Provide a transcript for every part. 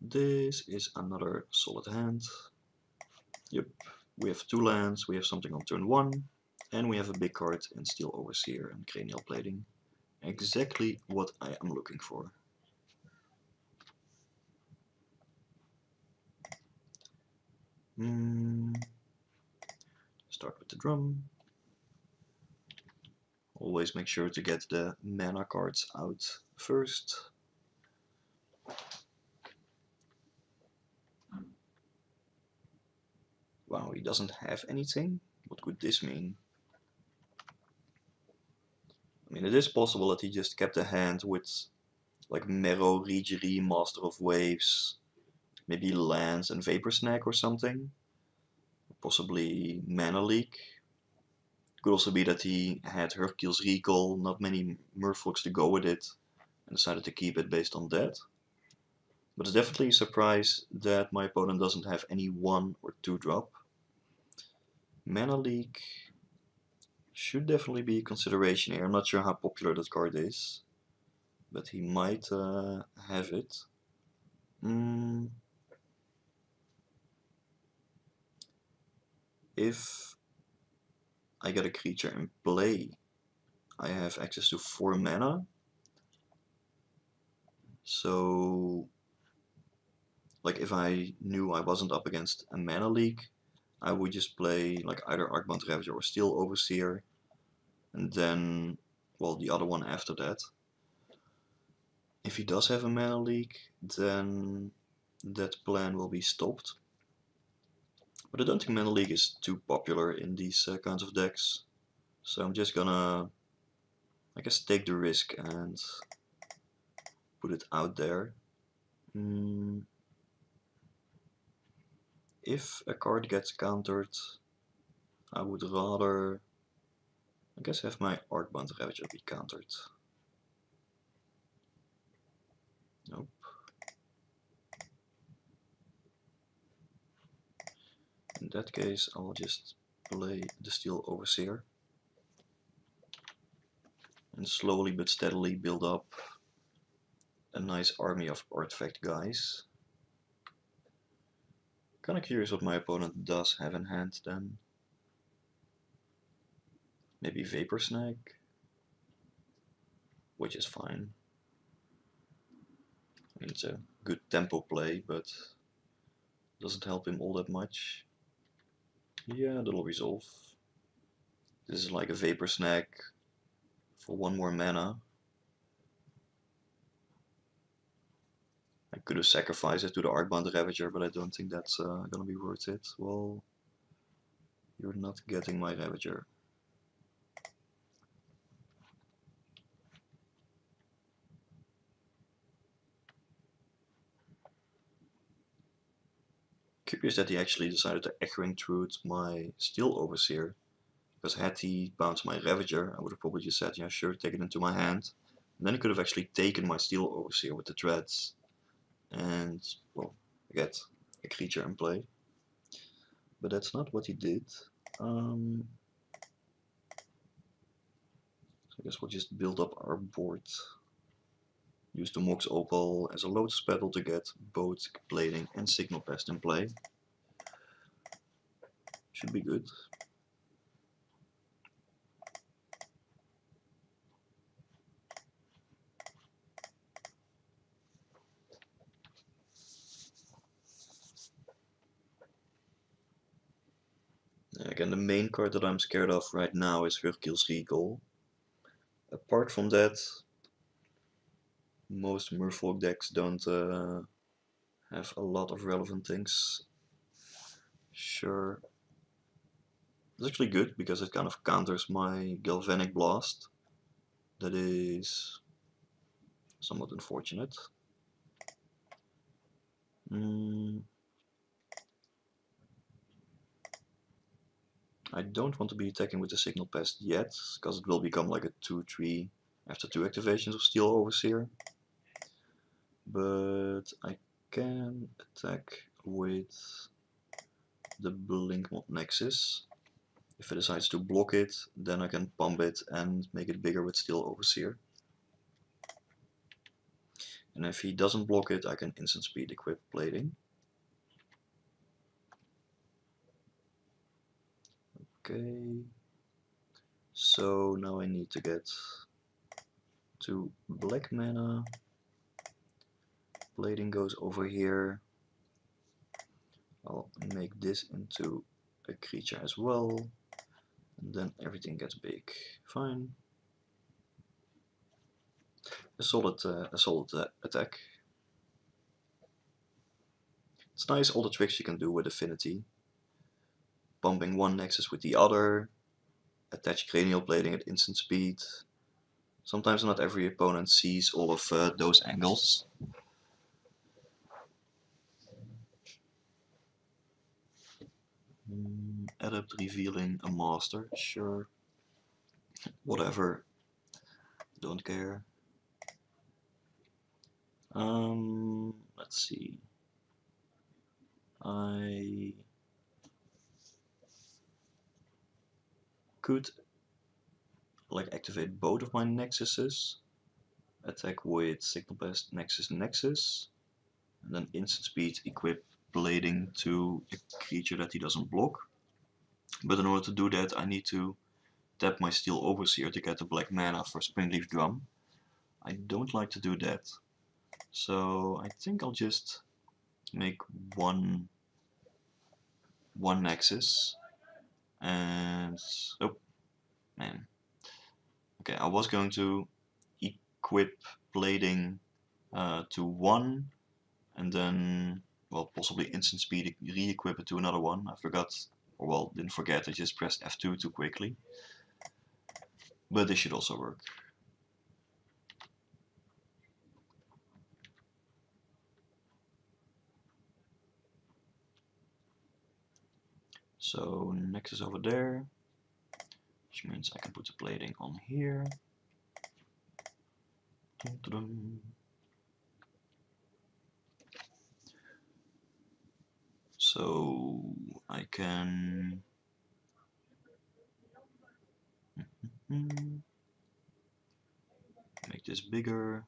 This is another solid hand. Yep, we have 2 lands, we have something on turn 1, and we have a big card in Steel Overseer and Cranial Plating. Exactly what I am looking for. Start with the drum. Always make sure to get the mana cards out first. Wow, he doesn't have anything? What could this mean? I mean, it is possible that he just kept a hand with like Marrow, Regery, Master of Waves, maybe Lance and Vapor Snack or something. Possibly Mana Leak. Could also be that he had Hercule's Recall, not many Merfolks to go with it, and decided to keep it based on that. But it's definitely a surprise that my opponent doesn't have any 1 or 2 drop. Mana Leak should definitely be a consideration here. I'm not sure how popular that card is, but he might have it. If I get a creature in play, I have access to 4 mana. So, like if I knew I wasn't up against a mana leak, I would just play like either Arcbound Ravager or Steel Overseer, and then, well, the other one after that. If he does have a mana leak, then that plan will be stopped. But I don't think Mana Leak is too popular in these kinds of decks, so I'm just gonna, I guess, take the risk and put it out there. If a card gets countered, I would rather, I guess, have my Arcbound Ravager be countered. Nope. In that case, I'll just play the Steel Overseer and slowly but steadily build up a nice army of artifact guys. Kinda curious what my opponent does have in hand then. Maybe Vapor Snag, which is fine. I mean, it's a good tempo play, but doesn't help him all that much. Yeah, that'll resolve. This is like a Vapor Snag for 1 more mana. I could have sacrificed it to the Arcbound Ravager, but I don't think that's gonna be worth it. Well, you're not getting my Ravager. Curious that he actually decided to Echoing Truth my Steel Overseer. Because had he bounced my Ravager, I would have probably just said, yeah, sure, take it into my hand. And then he could have actually taken my Steel Overseer with the Dreads. And, well, get a creature in play. But that's not what he did. So I guess we'll just build up our board. Use the Mox Opal as a Lotus Petal to get both Plating and Signal Pest in play. Should be good. Again, the main card that I'm scared of right now is Hercule's Recall. Apart from that, most Merfolk decks don't have a lot of relevant things. Sure. It's actually good because it kind of counters my Galvanic Blast. That is somewhat unfortunate. I don't want to be attacking with the Signal Pest yet, because it will become like a 2-3 after 2 activations of Steel Overseer. But I can attack with the Blinkmod Nexus. If it decides to block it, then I can pump it and make it bigger with Steel Overseer. And if he doesn't block it, I can instant speed equip blading. Okay. So now I need to get to black mana. Blading goes over here. I'll make this into a creature as well. And then everything gets big. Fine. A solid attack. It's nice all the tricks you can do with Affinity. Bumping one nexus with the other. Attach cranial blading at instant speed. Sometimes not every opponent sees all of those angles. Adept revealing a master, sure. Whatever. Don't care. Let's see. I could like activate both of my nexuses. Attack with Signal Blast Nexus, and then instant speed equip blading to a creature that he doesn't block. But in order to do that, I need to tap my Steel Overseer to get the black mana for Springleaf Drum. I don't like to do that, so I think I'll just make one nexus. And oh man, okay, I was going to equip blading to one, and then well, possibly instant speed re-equip it to another one. I forgot, or well, didn't forget, I just pressed F2 too quickly. But this should also work. So Nexus over there, which means I can put the blading on here. Dun, dun, dun. So I can make this bigger.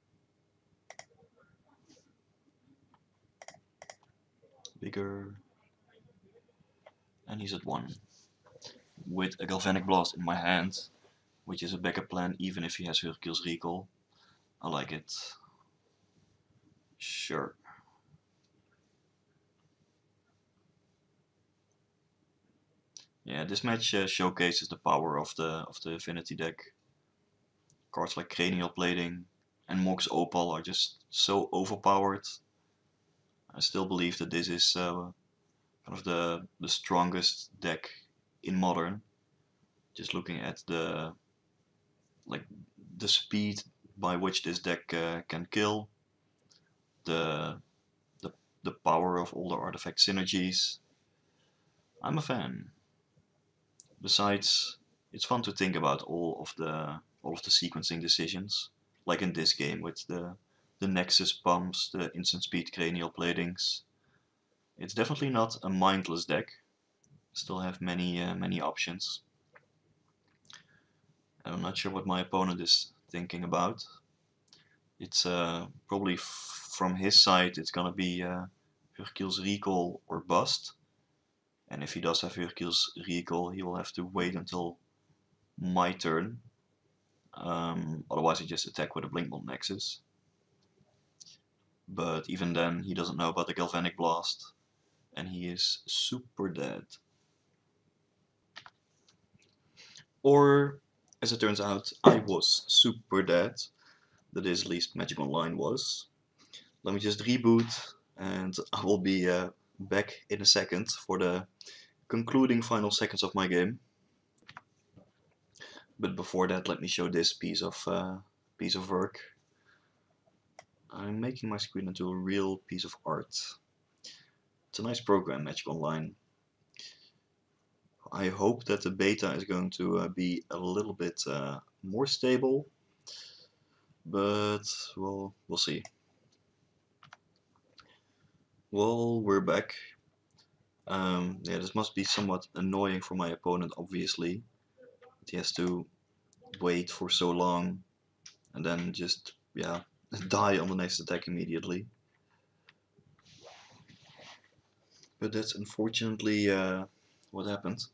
Bigger. And he's at 1. With a Galvanic Blast in my hand, which is a backup plan even if he has Hercules Recall. I like it. Sure. Yeah, this match showcases the power of the Affinity deck. Cards like Cranial Plating and Mox Opal are just so overpowered. I still believe that this is kind of the strongest deck in Modern. Just looking at the speed by which this deck can kill, the, the the power of all the artifact synergies. I'm a fan. Besides, it's fun to think about all of the sequencing decisions, like in this game with the Nexus pumps, the instant speed cranial platings. It's definitely not a mindless deck. Still have many options. I'm not sure what my opponent is thinking about. It's probably from his side. It's gonna be Hercules Recall or bust. And if he does have Hercules Recall, he will have to wait until my turn. Otherwise, I just attack with a Blinkbomb Nexus. But even then, he doesn't know about the Galvanic Blast, and he is super dead. Or, as it turns out, I was super dead. That is, at least Magic Online was. Let me just reboot, and I will be back in a second for the concluding final seconds of my game. But before that, let me show this piece of work. I'm making my screen into a real piece of art. It's a nice program, Magic Online. I hope that the beta is going to be a little bit more stable, but well, we'll see. Well, we're back. Yeah, this must be somewhat annoying for my opponent, obviously. He has to wait for so long and then just, yeah, die on the next attack immediately. But that's unfortunately what happened.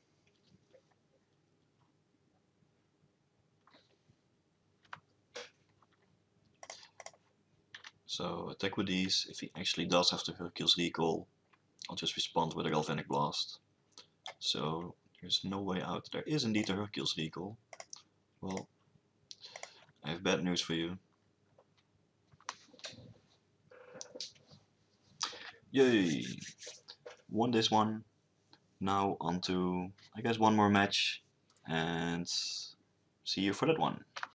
So attack with these. If he actually does have the Hercules recall, I'll just respond with a Galvanic Blast. So there's no way out. There is indeed a Hercules recall. Well, I have bad news for you. Yay! Won this one. Now on to, I guess, one more match. And see you for that one.